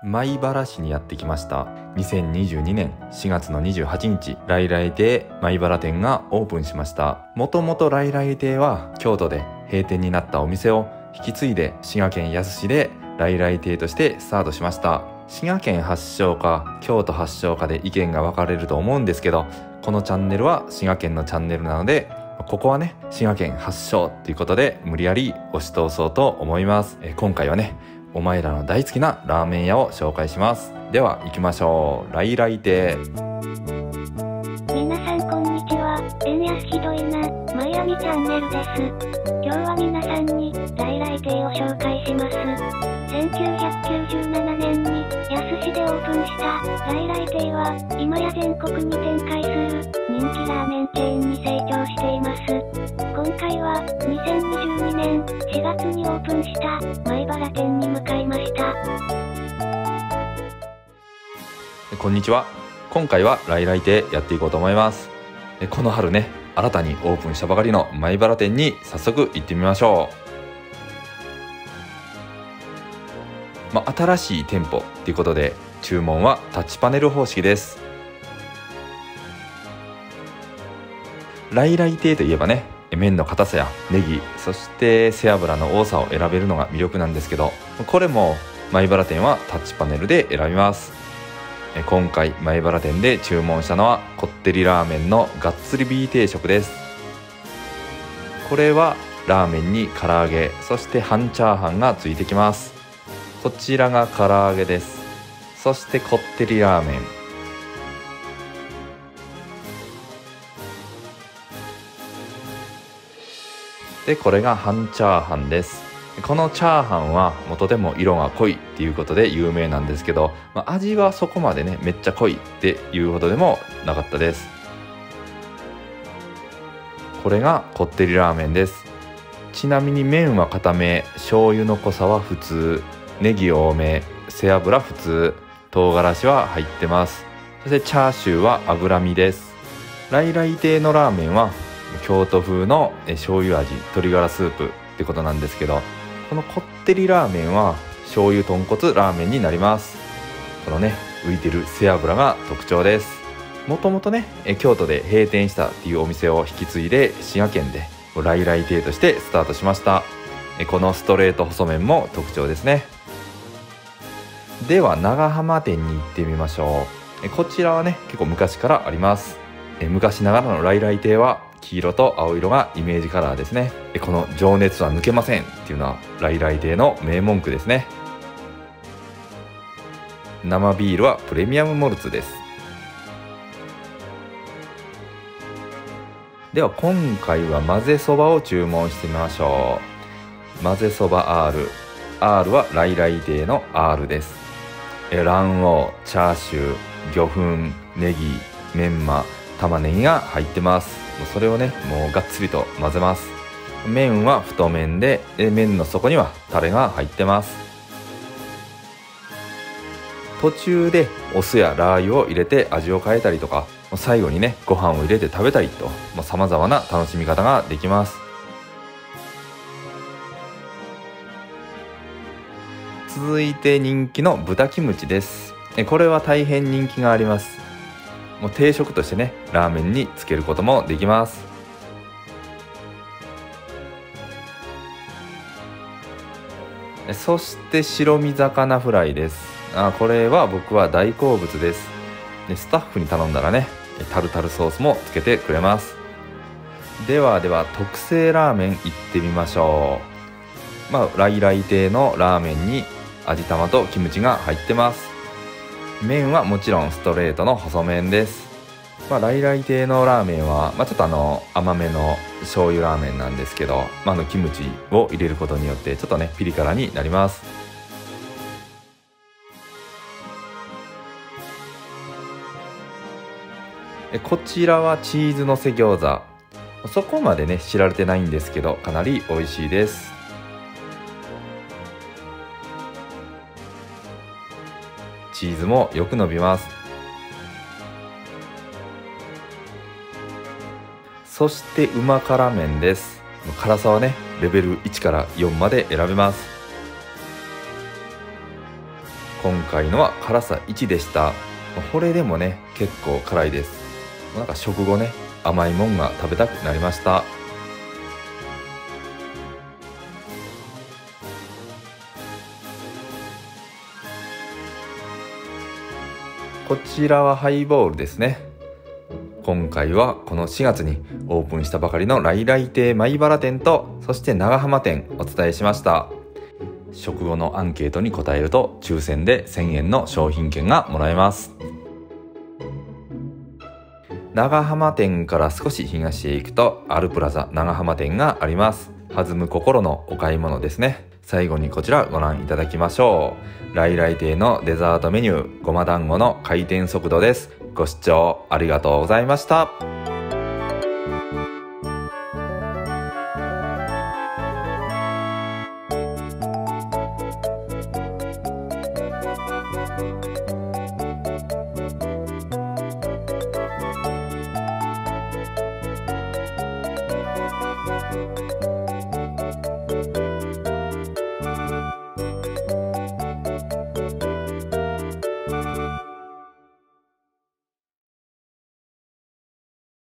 米原市にやってきました。2022年4月の28日、来来亭米原店がオープンしました。もともと来来亭は京都で閉店になったお店を引き継いで滋賀県野洲市で来来亭としてスタートしました。滋賀県発祥か京都発祥かで意見が分かれると思うんですけど、このチャンネルは滋賀県のチャンネルなので、ここはね滋賀県発祥ということで無理やり押し通そうと思います。今回はねお前らの大好きなラーメン屋を紹介します。では行きましょう。来来亭。 皆さんこんにちは。円安ひどいなマイアミチャンネルです。今日は皆さんに来来亭を紹介します。1997年に野洲市でオープンした来来亭は今や全国に展開する人気ラーメンチェーンに成長しています。今回は2022年4月にオープンした米原店に向かいました。 こんにちは。今回は来来亭やっていこうと思います。この春ね新たにオープンしたばかりの米原店に早速行ってみましょう。新しい店舗ということで注文はタッチパネル方式です。来来亭といえばね麺の硬さやネギ、そして背脂の多さを選べるのが魅力なんですけど、これも米原店はタッチパネルで選びます。今回米原店で注文したのはこってりラーメンのがっつりビー定食です。これはラーメンに唐揚げ、そして半チャーハンがついてきます。こちらが唐揚げです。そしてこってりラーメン、でこれが半チャーハンです。このチャーハンはとても色が濃いっていうことで有名なんですけど、味はそこまでねめっちゃ濃いっていうほどでもなかったです。これがこってりラーメンです。ちなみに麺は固め、醤油の濃さは普通、ネギ多め、背脂普通、唐辛子は入ってます。そしてチャーシューは脂身です。来来亭のラーメンは京都風の醤油味鶏ガラスープってことなんですけど、このこってりラーメンは醤油豚骨ラーメンになります。このね浮いてる背脂が特徴です。もともとね京都で閉店したっていうお店を引き継いで滋賀県で来来亭としてスタートしました。このストレート細麺も特徴ですね。では長浜店に行ってみましょう。こちらはね結構昔からあります。昔ながらの来来亭は黄色と青色がイメージカラーですね。この情熱は抜けませんっていうのは来来亭の名文句ですね。生ビールはプレミアムモルツです。では今回は混ぜそばを注文してみましょう。混ぜそば R は来来亭の R です。卵黄、チャーシュー、魚粉、ネギ、メンマ、玉ねぎが入ってます。それをねもうがっつりと混ぜます。麺は太麺で麺の底にはタレが入ってます。途中でお酢やラー油を入れて味を変えたりとか、最後にねご飯を入れて食べたりと様々な楽しみ方ができます。続いて人気の豚キムチです。これは大変人気があります。もう定食としてねラーメンにつけることもできます。そして白身魚フライです。これは僕は大好物です。スタッフに頼んだらねタルタルソースもつけてくれます。では特製ラーメンいってみましょう。来来亭のラーメンに味玉とキムチが入ってます。麺はもちろんストレートの細麺です。来来亭のラーメンは、ちょっと甘めの醤油ラーメンなんですけど、キムチを入れることによってちょっとねピリ辛になります。こちらはチーズのせ餃子。そこまでね知られてないんですけどかなり美味しいです。チーズもよく伸びます。そしてうま辛麺です。辛さはねレベル1から4まで選べます。 今回のは辛さ1でした。これでもね結構辛いです。なんか食後ね甘いもんが食べたくなりました。こちらはハイボールですね。今回はこの4月にオープンしたばかりの来来亭米原店と、そして長浜店お伝えしました。食後のアンケートに答えると抽選で1000円の商品券がもらえます。長浜店から少し東へ行くとアルプラザ長浜店があります。弾む心のお買い物ですね。最後にこちらご覧いただきましょう。来来亭のデザートメニューごま団子の回転速度です。ご視聴ありがとうございました。